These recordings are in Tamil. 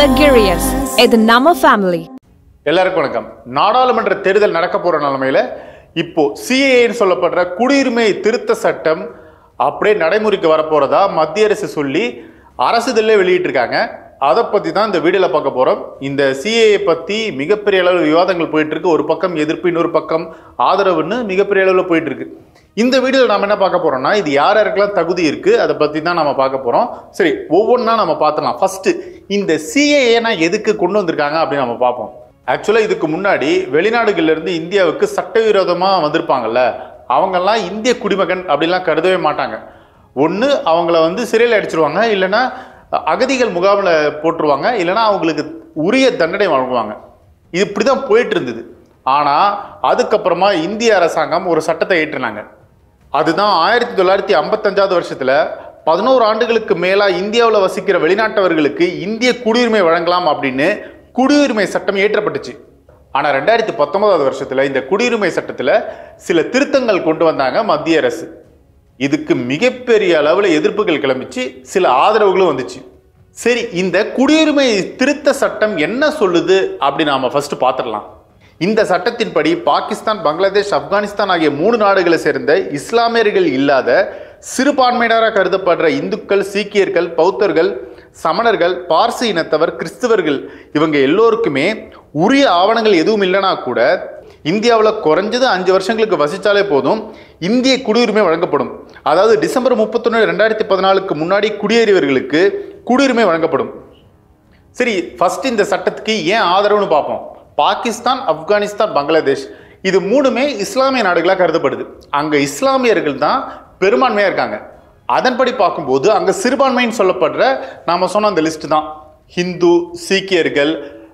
luxurious. இது நம்ம family. எல்லாருக்கும் வணக்கம். நாடாளுமன்ற தேர்தல் நடக்க போற நிலைமையில இப்போ CAA ன்னு சொல்லப்படுற குடியுரிமை திருத்த சட்டம் அப்படியே நடைமுறைக்கு வரப்போறதா மத்திய அரசு சொல்லி அரசுதல்ல வெளியிட்டு இருக்காங்க. அதை பத்தி தான் இந்த வீடியோல பார்க்க போறோம். இந்த CAA பத்தி மிகப்பெரிய அளவில் விவாதங்கள் போயிட்டு இருக்கு. ஒரு பக்கம் எதிர்ப்பு, இன்னொரு பக்கம் ஆதரவுன்னு மிகப்பெரிய அளவில் போயிட்டு இருக்கு. இந்த வீடியோவில் நாம என்ன பார்க்க போறோம்னா, இது யாருக்கெல்லாம் தகுதி இருக்கு அதை பத்தி தான் நம்ம பார்க்க போறோம். சரி, ஒவ்வொன்றா நம்ம பார்த்தலாம். ஃபர்ஸ்ட், இந்த CAA எதுக்கு கொண்டு வந்திருக்காங்க அப்படின்னு நம்ம பார்ப்போம். ஆக்சுவலா இதுக்கு முன்னாடி வெளிநாடுகள்ல இருந்து இந்தியாவுக்கு சட்டவிரோதமா வந்திருப்பாங்கல்ல, அவங்கெல்லாம் இந்திய குடிமகன் அப்படிலாம் கருதவே மாட்டாங்க. ஒன்று அவங்கள சிறையில் அடிச்சிருவாங்க, இல்லைன்னா அகதிகள் முகாமில் போட்டுருவாங்க, இல்லைன்னா அவங்களுக்கு உரிய தண்டனை வழங்குவாங்க. இது இப்படிதான் போயிட்டு இருந்தது. ஆனா அதுக்கப்புறமா இந்திய அரசாங்கம் ஒரு சட்டத்தை ஏற்றினாங்க. அதுதான் 1955 வருஷத்துல 11 ஆண்டுகளுக்கு மேலா இந்தியாவில் வசிக்கிற வெளிநாட்டவர்களுக்கு இந்திய குடியுரிமை வழங்கலாம் அப்படின்னு குடியுரிமை சட்டம் ஏற்றப்பட்டுச்சு. ஆனா 2019 வருஷத்துல இந்த குடியுரிமை சட்டத்துல சில திருத்தங்கள் கொண்டு வந்தாங்க மத்திய அரசு. இதுக்கு மிகப்பெரிய அளவுல எதிர்ப்புகள் கிளம்பிச்சு, சில ஆதரவுகளும் வந்துச்சு. சரி, இந்த குடியுரிமை திருத்த சட்டம் என்ன சொல்லுது அப்படி நாம ஃபர்ஸ்ட் பார்த்துடலாம். இந்த சட்டத்தின்படி பாகிஸ்தான், பங்களாதேஷ், ஆப்கானிஸ்தான் ஆகிய 3 நாடுகளை சேர்ந்த இஸ்லாமியர்கள் இல்லாத சிறுபான்மையினராக கருதப்படுற இந்துக்கள், சீக்கியர்கள், பௌத்தர்கள், சமணர்கள், பார்சி இனத்தவர், கிறிஸ்தவர்கள் இவங்க எல்லோருக்குமே உரிய ஆவணங்கள் எதுவும் இல்லைனா கூட இந்தியாவில் குறைஞ்சது 5 வருஷங்களுக்கு வசித்தாலே போதும் இந்திய குடியுரிமை வழங்கப்படும். அதாவது டிசம்பர் 31, 2014 முன்னாடி குடியேறியவர்களுக்கு குடியுரிமை வழங்கப்படும். சரி, ஃபர்ஸ்ட் இந்த சட்டத்துக்கு ஏன் ஆதரவுன்னு பார்ப்போம். பாகிஸ்தான், ஆப்கானிஸ்தான், பங்களாதேஷ் இது 3மே இஸ்லாமிய நாடுகளாக கருதப்படுது. அங்க இஸ்லாமியர்கள் தான் பெரும்பான்மையா இருக்காங்க. அதன்படி பார்க்கும்போது அங்க சிறுபான்மைன்னு சொல்லப்படுற நாம சொன்ன அந்த லிஸ்ட் தான் ஹிந்து, சீக்கியர்கள்,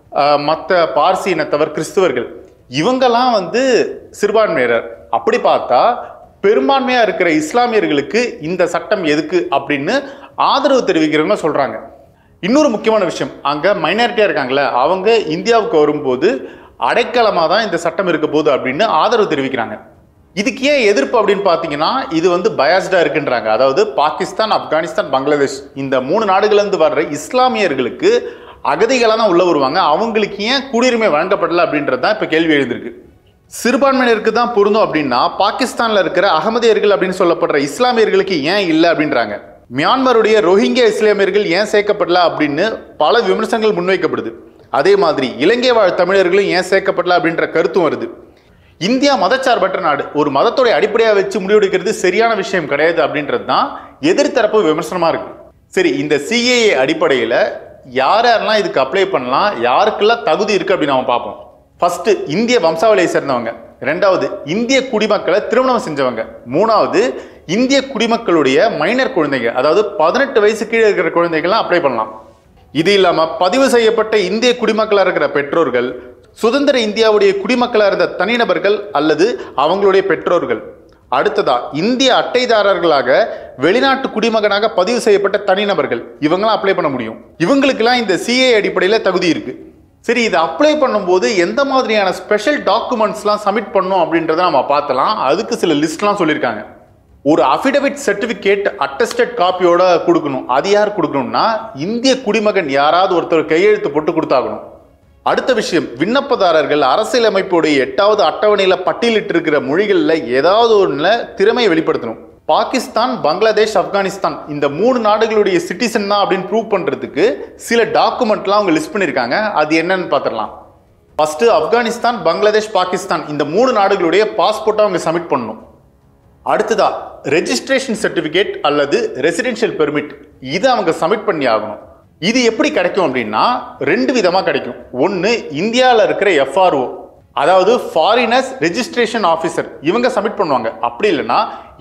மற்ற பார்சி இனத்தவர், கிறிஸ்தவர்கள் இவங்கெல்லாம் சிறுபான்மையினர். அப்படி பார்த்தா பெரும்பான்மையா இருக்கிற இஸ்லாமியர்களுக்கு இந்த சட்டம் எதுக்கு அப்படின்னு ஆதரவு தெரிவிக்கிறவங்க சொல்றாங்க. இன்னொரு முக்கியமான விஷயம், அங்க மைனாரிட்டியா இருக்காங்களே அவங்க இந்தியாவுக்கு வரும்போது அடைக்கலமா தான் இந்த சட்டம் இருக்க போகுது அப்படின்னு ஆதரவு தெரிவிக்கிறாங்க. இதுக்கு ஏன் எதிர்ப்பு அப்படின்னு பாத்தீங்கன்னா, இது பயாஸ்டா இருக்குன்றாங்க. அதாவது பாகிஸ்தான், ஆப்கானிஸ்தான், பங்களாதேஷ் இந்த 3 நாடுகள்ல இருந்து வர்ற இஸ்லாமியர்களுக்கு அகதிகளா தான் உள்ள வருவாங்க, அவங்களுக்கு ஏன் குடியுரிமை வழங்கப்படல அப்படின்றது தான் இப்ப கேள்வி எழுந்திருக்கு. சிறுபான்மையினருக்கு தான் பொருந்தும் அப்படின்னா பாகிஸ்தான்ல இருக்கிற அகமதியர்கள் அப்படின்னு சொல்லப்படுற இஸ்லாமியர்களுக்கு ஏன் இல்லை அப்படின்றாங்க. மியான்மருடைய ரோஹிங்கியா இஸ்லாமியர்கள் ஏன் சேர்க்கப்படல அப்படின்னு பல விமர்சனங்கள் முன்வைக்கப்படுது. அதே மாதிரி இலங்கை வாழ் தமிழர்களும் ஏன் சேர்க்கப்படல அப்படின்ற கருத்தும் வருது. இந்தியா மதச்சார்பற்ற நாடு, ஒரு மதத்தோட அடிப்படையாக வச்சு முடிவெடுக்கிறது சரியான விஷயம் கிடையாது அப்படின்றது தான் எதிர்த்தரப்பு விமர்சனமா இருக்கு. சரி, இந்த CAA அடிப்படையில் யாரெல்லாம் இதுக்கு அப்ளை பண்ணலாம், யாருக்கெல்லாம் தகுதி இருக்கு அப்படின்னு நம்ம பார்ப்போம். ஃபர்ஸ்ட், இந்திய வம்சாவளியை சேர்ந்தவங்க. 2வது, இந்திய குடிமக்களை திருமணம் செஞ்சவங்க. 3வது, இந்திய குடிமக்களுடைய மைனர் குழந்தைங்க, அதாவது 18 வயசு கீழே இருக்கிற குழந்தைகள்லாம் அப்ளை பண்ணலாம். இது இல்லாம பதிவு செய்யப்பட்ட இந்திய குடிமக்களா இருக்கிற பெற்றோர்கள், சுதந்திர இந்தியாவுடைய குடிமக்களா இருந்த தனிநபர்கள் அல்லது அவங்களுடைய பெற்றோர்கள். அடுத்ததா, இந்திய அட்டைதாரர்களாக வெளிநாட்டு குடிமகனாக பதிவு செய்யப்பட்ட தனிநபர்கள் இவங்களாம் அப்ளை பண்ண முடியும். இவங்களுக்கெல்லாம் இந்த CAA அடிப்படையில் தகுதி இருக்கு. சரி, இதை அப்ளை பண்ணும்போது எந்த மாதிரியான ஸ்பெஷல் டாக்குமெண்ட்ஸ்லாம் சப்மிட் பண்ணும் அப்படின்றத நம்ம பார்த்தலாம். அதுக்கு சில லிஸ்ட்லாம் சொல்லியிருக்காங்க. ஒரு அஃபிடவிட் சர்டிஃபிகேட் அட்டஸ்டட் காப்பியோட கொடுக்கணும். அது யார் கொடுக்கணும்னா இந்திய குடிமகன் யாராவது ஒருத்தர் கையெழுத்து போட்டு கொடுத்தாகணும். அடுத்த விஷயம், விண்ணப்பதாரர்கள் அரசியலமைப்புடைய 8வது அட்டவணையில் பட்டியலிட்டு இருக்கிற மொழிகளில் ஏதாவது ஒன்றுல திறமையை வெளிப்படுத்தணும். பாகிஸ்தான், பங்களாதேஷ், ஆப்கானிஸ்தான் இந்த 3 நாடுகளுடைய சிட்டிசன் தான் அப்படின்னு ப்ரூவ் பண்றதுக்கு சில டாக்குமெண்ட்லாம் அவங்க லிஸ்ட் பண்ணியிருக்காங்க. அது என்னன்னு பார்த்துடலாம். ஃபர்ஸ்ட், ஆப்கானிஸ்தான், பங்களாதேஷ், பாகிஸ்தான் இந்த 3 நாடுகளுடைய பாஸ்போர்ட்டை அவங்க சப்மிட் பண்ணணும். அடுத்ததா, ரெஜிஸ்ட்ரேஷன் சர்டிஃபிகேட் அல்லது ரெசிடென்ஷியல் பெர்மிட் இதை அவங்க சப்மிட் பண்ணி ஆகணும். இது எப்படி கிடைக்கும் அப்படின்னா 2 விதமா கிடைக்கும். ஒன்று, இந்தியாவில் இருக்கிற FRO, அதாவது ஃபாரினர்ஸ் ரெஜிஸ்ட்ரேஷன் ஆஃபீஸர் இவங்க சப்மிட் பண்ணுவாங்க. அப்படி இல்லைன்னா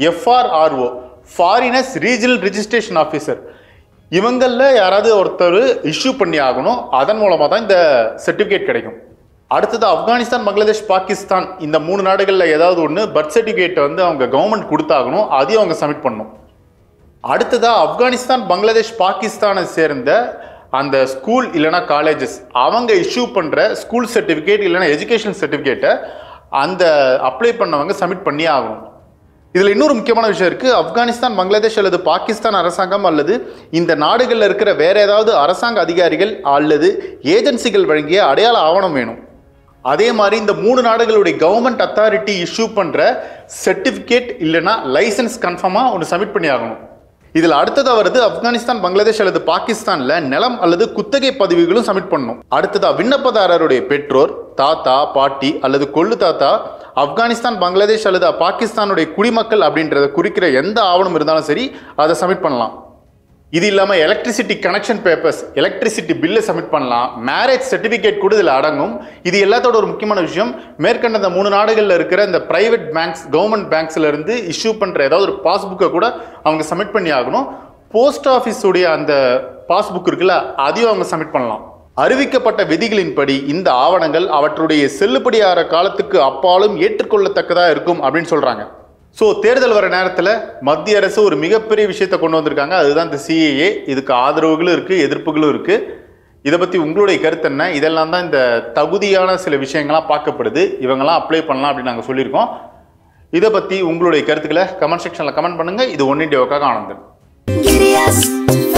FRRO, foreigners regional registration officer இவங்கள யாராவது ஒருத்தர் இஷ்யூ பண்ணி ஆகணும். அதன் மூலமா தான் இந்த சர்டிஃபிகேட் கிடைக்கும். அடுத்தது, ஆப்கானிஸ்தான், பங்களாதேஷ், பாகிஸ்தான் இந்த 3 நாடுகளில் ஏதாவது ஒன்று பர்த் சர்டிஃபிகேட் அவங்க கவர்மெண்ட் கொடுத்தாகணும், அதையும் அவங்க சப்மிட் பண்ணணும். அடுத்ததா, ஆப்கானிஸ்தான், பங்களாதேஷ், பாகிஸ்தானை சேர்ந்த அந்த ஸ்கூல் இல்லைனா காலேஜஸ் அவங்க இஷ்யூ பண்ற ஸ்கூல் சர்டிஃபிகேட் இல்லைனா எஜுகேஷன் சர்டிஃபிகேட்டை அந்த அப்ளை பண்ணவங்க சப்மிட் பண்ணி ஆகணும். இதில் இன்னொரு முக்கியமான விஷயம் இருக்குது. ஆப்கானிஸ்தான், பங்களாதேஷ் அல்லது பாகிஸ்தான் அரசாங்கம் அல்லது இந்த நாடுகளில் இருக்கிற வேற ஏதாவது அரசாங்க அதிகாரிகள் அல்லது ஏஜென்சிகள் வழங்கிய அடையாள ஆவணம் வேணும். அதே மாதிரி இந்த 3 நாடுகளுடைய கவர்மெண்ட் அத்தாரிட்டி இஷ்யூ பண்ணுற சர்டிஃபிகேட் இல்லைனா லைசன்ஸ் கன்ஃபார்மாக ஒன்று சப்மிட் பண்ணி ஆகணும். இதில் அடுத்ததாக வருது ஆப்கானிஸ்தான், பங்களாதேஷ் அல்லது பாகிஸ்தானில் நிலம் அல்லது குத்தகை பதிவுகளும் சப்மிட் பண்ணணும். அடுத்ததாக விண்ணப்பதாரருடைய பெற்றோர், தாத்தா, பாட்டி அல்லது கொள்ளு தாத்தா ஆப்கானிஸ்தான், பங்களாதேஷ் அல்லது பாகிஸ்தானுடைய குடிமக்கள் அப்படின்றத குறிக்கிற எந்த ஆவணம் இருந்தாலும் சரி அதை சப்மிட் பண்ணலாம். இது இல்லாமல் எலக்ட்ரிசிட்டி கனெக்ஷன் பேப்பர்ஸ், எலக்ட்ரிசிட்டி பில்லை சப்மிட் பண்ணலாம். மேரேஜ் சர்டிஃபிகேட் கூட இதில் அடங்கும். இது எல்லாத்தோட ஒரு முக்கியமான விஷயம், மேற்கண்ட இந்த 3 நாடுகளில் இருக்கிற இந்த பிரைவேட் பேங்க்ஸ், கவர்மெண்ட் பேங்க்ஸ்ல இருந்து இஷ்யூ பண்ணுற ஏதாவது ஒரு பாஸ்புக்கை கூட அவங்க சப்மிட் பண்ணி ஆகணும். போஸ்ட் ஆஃபீஸுடைய அந்த பாஸ்புக் இருக்குல்ல, அதையும் அவங்க சப்மிட் பண்ணலாம். அறிவிக்கப்பட்ட விதிகளின்படி இந்த ஆவணங்கள் அவற்றுடைய செல்லுபடியாகிற காலத்துக்கு அப்பாலும் ஏற்றுக்கொள்ளத்தக்கதாக இருக்கும் அப்படின்னு சொல்கிறாங்க. ஸோ தேர்தல் வர நேரத்தில் மத்திய அரசு ஒரு மிகப்பெரிய விஷயத்தை கொண்டு வந்திருக்காங்க. அதுதான் இந்த CAA. இதுக்கு ஆதரவுகளும் இருக்குது, எதிர்ப்புகளும் இருக்குது. இதை பற்றி உங்களுடைய கருத்து என்ன? இதெல்லாம் தான் இந்த தகுதியான சில விஷயங்கள்லாம் பார்க்கப்படுது. இவங்கெல்லாம் அப்ளை பண்ணலாம் அப்படின்னு நாங்கள் சொல்லியிருக்கோம். இதை பற்றி உங்களுடைய கருத்துக்களை கமெண்ட் செக்ஷனில் கமெண்ட் பண்ணுங்கள். இது ஒன்னிண்டியாவுக்காக ஆனந்தன்.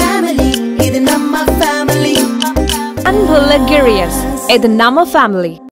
அன்புள்ள கிரியஸ், இது நம்ம ஃபேமிலி.